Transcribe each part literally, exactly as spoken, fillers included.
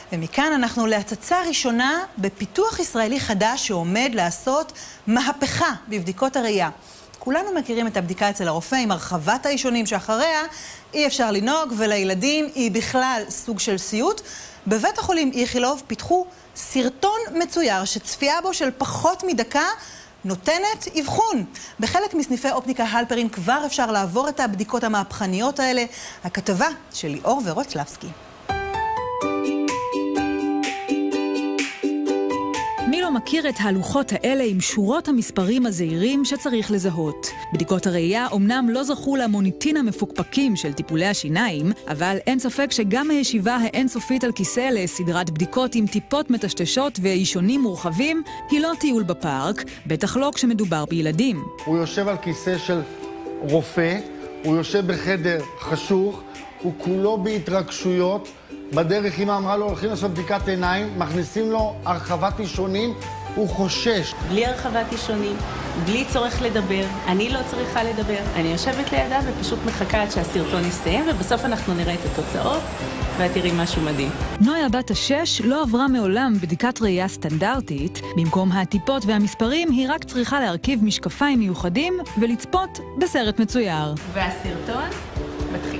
ומכאן אנחנו להצצה ראשונה בפיתוח ישראלי חדש שעומד לעשות מהפכה בבדיקות הראייה. כולנו מכירים את הבדיקה אצל הרופא עם הרחבת האישונים שאחריה אי אפשר לנהוג, ולילדים היא בכלל סוג של סיוט. בבית החולים איכילוב פיתחו סרטון מצויר שצפייה בו של פחות מדקה נותנת אבחון. בחלק מסניפי אופטיקה הלפרין כבר אפשר לעבור את הבדיקות המהפכניות האלה. הכתבה של ליאור ורוצלבסקי. מי לא מכיר את הלוחות האלה עם שורות המספרים הזהירים שצריך לזהות? בדיקות הראייה אומנם לא זכו למוניטין המפוקפקים של טיפולי השיניים, אבל אין ספק שגם הישיבה האינסופית על כיסא לסדרת בדיקות עם טיפות מטשטשות ואישונים מורחבים היא לא טיול בפארק, בטח לא כשמדובר בילדים. הוא יושב על כיסא של רופא, הוא יושב בחדר חשוך, הוא כולו בהתרגשויות. בדרך אמא אמרה לו, הולכים לעשות בדיקת עיניים, מכניסים לו הרחבת אישונים, הוא חושש. בלי הרחבת אישונים, בלי צורך לדבר, אני לא צריכה לדבר, אני יושבת לידה ופשוט מחכה עד שהסרטון יסתיים, ובסוף אנחנו נראה את התוצאות, ואת תראי משהו מדהים. נויה בת השש לא עברה מעולם בדיקת ראייה סטנדרטית. במקום הטיפות והמספרים היא רק צריכה להרכיב משקפיים מיוחדים ולצפות בסרט מצויר. והסרטון מתחיל.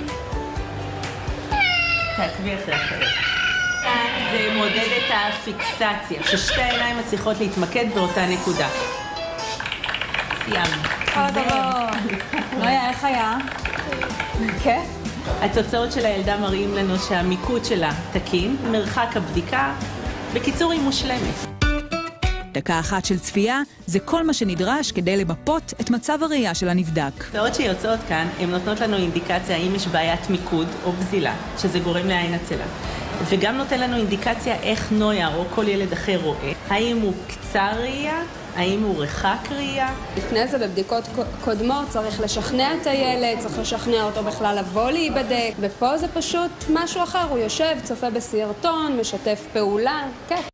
תעקבי אחרי אחרי. זה מודד את הפיקסציה, ששתי העיניים מצליחות להתמקד באותה נקודה. סיימנו. כל דבר. נויה, איך היה? כיף? התוצאות של הילדה מראים לנו שהמיקוד שלה תקין, מרחק הבדיקה, בקיצור היא מושלמת. דקה אחת של צפייה זה כל מה שנדרש כדי למפות את מצב הראייה של הנבדק. התוצאות שיוצאות כאן הן נותנות לנו אינדיקציה האם יש בעיית מיקוד או גזילה, שזה גורם לעין עצלה. וגם נותן לנו אינדיקציה איך נויה או כל ילד אחר רואה. האם הוא קצר ראייה, האם הוא רחק ראייה. לפני זה בבדיקות קודמות צריך לשכנע את הילד, צריך לשכנע אותו בכלל לבוא להיבדק. ופה זה פשוט משהו אחר, הוא יושב, צופה בסרטון, משתף פעולה, כיף.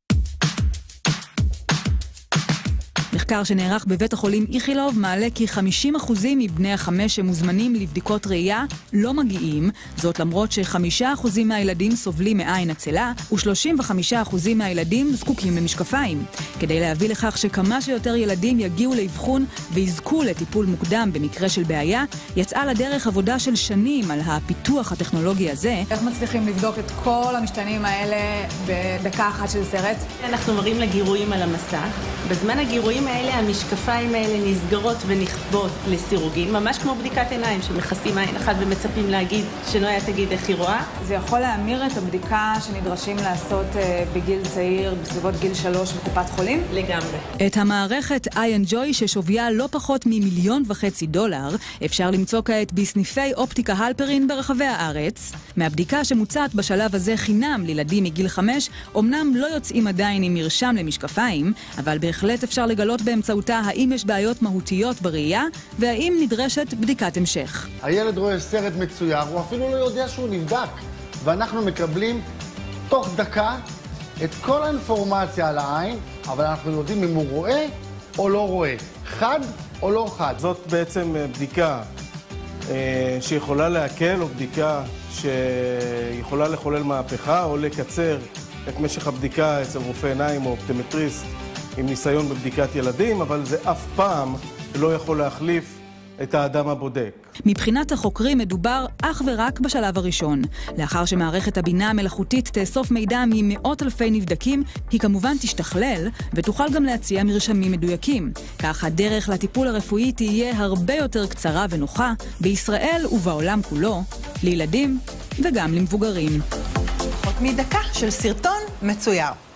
מחקר שנערך בבית החולים איכילוב מעלה כי חמישים אחוזים מבני החמש שמוזמנים לבדיקות ראייה לא מגיעים, זאת למרות ש-חמישה אחוזים מהילדים סובלים מעין עצלה ו-שלושים וחמישה אחוזים מהילדים זקוקים למשקפיים. כדי להביא לכך שכמה שיותר ילדים יגיעו לאבחון ויזכו לטיפול מוקדם במקרה של בעיה, יצאה לדרך עבודה של שנים על הפיתוח הטכנולוגי הזה. איך מצליחים לבדוק את כל המשתנים האלה בדקה אחת של סרט? אנחנו מראים לגירויים על המסך. בזמן הגירויים האלה, המשקפיים האלה נסגרות ונכבות לסירוגין, ממש כמו בדיקת עיניים שמכסים עין אחת ומצפים להגיד שנויה תגיד איך היא רואה. זה יכול להמיר את הבדיקה שנדרשים לעשות בגיל צעיר, בסביבות גיל שלוש בקופת חולים? לגמרי. את המערכת איי אנד ג'וי ששוויה לא פחות ממיליון וחצי דולר, אפשר למצוא כעת בסניפי אופטיקה הלפרין ברחבי הארץ. מהבדיקה שמוצעת בשלב הזה חינם לילדים מגיל חמש, אמנם לא יוצאים עדיין עם מרשם למשקפיים, אבל בהחלט אפשר לגלות באמצעותה האם יש בעיות מהותיות בראייה, והאם נדרשת בדיקת המשך. הילד רואה סרט מצויר, הוא אפילו לא יודע שהוא נבדק, ואנחנו מקבלים תוך דקה את כל האינפורמציה על העין, אבל אנחנו יודעים אם הוא רואה או לא רואה, חד או לא חד. זאת בעצם בדיקה אה, שיכולה להקל, או בדיקה שיכולה לחולל מהפכה, או לקצר את משך הבדיקה אצל רופא עיניים או אופטומטריסט עם ניסיון בבדיקת ילדים, אבל זה אף פעם לא יכול להחליף את האדם הבודק. מבחינת החוקרים מדובר אך ורק בשלב הראשון. לאחר שמערכת הבינה המלאכותית תאסוף מידע ממאות אלפי נבדקים, היא כמובן תשתכלל ותוכל גם להציע מרשמים מדויקים. כך הדרך לטיפול הרפואי תהיה הרבה יותר קצרה ונוחה, בישראל ובעולם כולו, לילדים וגם למבוגרים. פחות מדקה של סרטון מצויר.